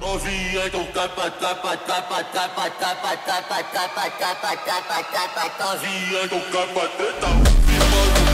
Novinha, então tapa, tapa, tapa, tapa, tapa, tapa, tapa, tapa, tapa, tapa, tapa, novinha, então tapa, teta.